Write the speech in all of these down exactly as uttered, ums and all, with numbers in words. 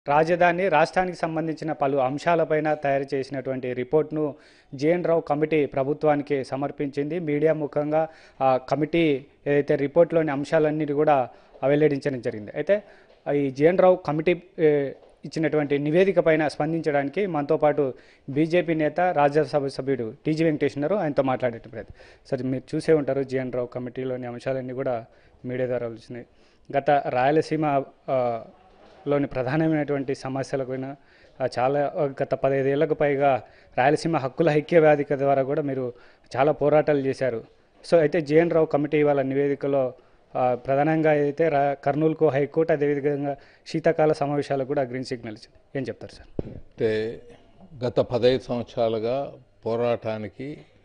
రాజధాని రాష్ట్రానికి సంబంధించిన పలు అంశాలపైన తయారు చేసినటువంటి రిపోర్ట్ను జేఎన్ రావు కమిటీ ప్రభుత్వానికి సమర్పించింది. మీడియా ముఖంగా ఆ కమిటీ ఏదైతే రిపోర్ట్లోని అంశాలన్నిటి కూడా వెల్లడించడం జరిగింది. అయితే ఈ జేఎన్ రావు కమిటీ ఇచ్చినటువంటి నివేదిక పైన స్పందించడానికి మనతో పాటు బీజేపీ నేత రాజ్యసభ సభ్యుడు టీజీ వెంకటేష్ ఉన్నారు. ఆయనతో మాట్లాడేట ప్రయత్నం. సరే, మీరు చూసే ఉంటారు జేఎన్ రావు కమిటీలోని అంశాలన్నీ కూడా మీడియా ద్వారా వచ్చినాయి. గత రాయలసీమ లోని ప్రధానమైనటువంటి సమస్యలపైన చాలా గత పదహైదేళ్లకు పైగా రాయలసీమ హక్కుల ఐక్య వేదిక ద్వారా కూడా మీరు చాలా పోరాటాలు చేశారు. సో అయితే జేఎన్ రావు కమిటీ వాళ్ళ నివేదికలో ప్రధానంగా అయితే రా కర్నూలుకు హైకోర్టు, అదేవిధంగా శీతాకాల సమావేశాలకు కూడా గ్రీన్ సిగ్నల్ ఇచ్చింది. ఏం చెప్తారు సార్? అంటే గత పదహైదు సంవత్సరాలుగా పోరాటానికి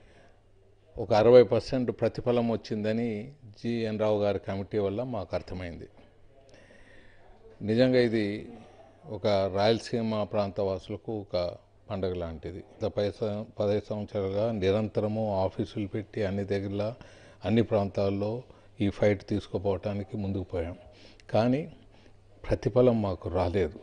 ఒక అరవై పర్సెంట్ ప్రతిఫలం వచ్చిందని జేఎన్ రావు గారి కమిటీ వల్ల మాకు అర్థమైంది. నిజంగా ఇది ఒక రాయలసీమ ప్రాంత వాసులకు ఒక పండుగ లాంటిది. గత పదహైదు సంవత్సరాలుగా నిరంతరము ఆఫీసులు పెట్టి అన్ని దగ్గర అన్ని ప్రాంతాల్లో ఈ ఫైట్ తీసుకుపోవటానికి ముందుకు పోయాం. కానీ ప్రతిఫలం మాకు రాలేదు.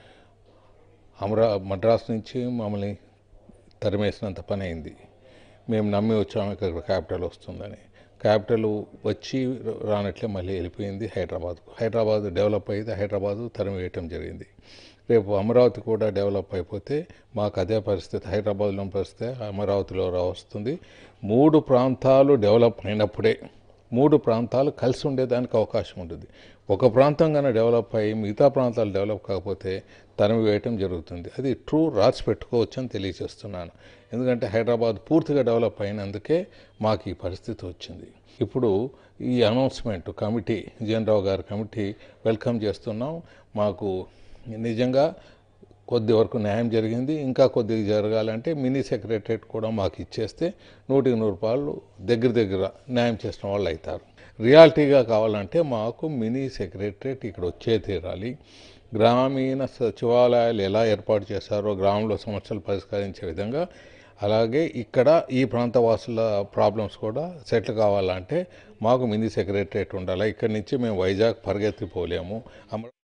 అమరా మద్రాసు నుంచి మమ్మల్ని తరిమేసినంత పని అయింది. మేము నమ్మి వచ్చాము ఇక్కడ క్యాపిటల్ వస్తుందని. క్యాపిటల్ వచ్చి రానట్లే మళ్ళీ వెళ్ళిపోయింది హైదరాబాద్కు. హైదరాబాద్ డెవలప్ అయితే హైదరాబాదు తరిమి వేయటం జరిగింది. రేపు అమరావతి కూడా డెవలప్ అయిపోతే మాకు అదే పరిస్థితి, హైదరాబాద్లో పరిస్థితి అమరావతిలో వస్తుంది. మూడు ప్రాంతాలు డెవలప్ అయినప్పుడే మూడు ప్రాంతాలు కలిసి ఉండేదానికి అవకాశం ఉంటుంది. ఒక ప్రాంతం కన్నా డెవలప్ అయ్యి మిగతా ప్రాంతాలు డెవలప్ కాకపోతే తరిమి వేయటం జరుగుతుంది. అది ట్రూ రాసి పెట్టుకోవచ్చు అని తెలియజేస్తున్నాను. ఎందుకంటే హైదరాబాద్ పూర్తిగా డెవలప్ అయినందుకే మాకు ఈ పరిస్థితి వచ్చింది. ఇప్పుడు ఈ అనౌన్స్మెంట్ కమిటీ, జేఎన్ రావు గారి కమిటీ వెల్కమ్ చేస్తున్నాం. మాకు నిజంగా కొద్ది వరకు న్యాయం జరిగింది. ఇంకా కొద్దిగా జరగాలంటే మినీ సెక్రటరేట్ కూడా మాకు ఇచ్చేస్తే నూటికి నూరు రూపాయలు దగ్గర దగ్గర న్యాయం చేసిన వాళ్ళు అవుతారు. రియాలిటీగా కావాలంటే మాకు మినీ సెక్రటరేట్ ఇక్కడ వచ్చే తీరాలి. గ్రామీణ సచివాలయాలు ఎలా ఏర్పాటు చేశారో గ్రామంలో సమస్యలు పరిష్కరించే విధంగా, అలాగే ఇక్కడ ఈ ప్రాంత వాసుల ప్రాబ్లమ్స్ కూడా సెటిల్ కావాలంటే మాకు మినీ సెక్రటరేట్ ఉండాలి. ఇక్కడి నుంచి మేము వైజాగ్ పరిగెత్తిపోలేము.